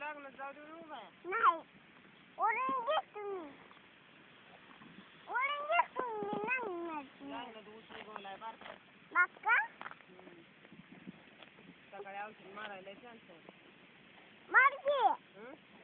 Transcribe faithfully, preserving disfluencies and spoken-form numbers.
लग्नात जाऊ देऊ नको बाया. नाही ओढून घे तुम्ही ओढून घे तुम्ही लग्नात लग्नात ऊस उगवलाय बारका. बाका सकाळी औषध मारायला चान्स मार घे हं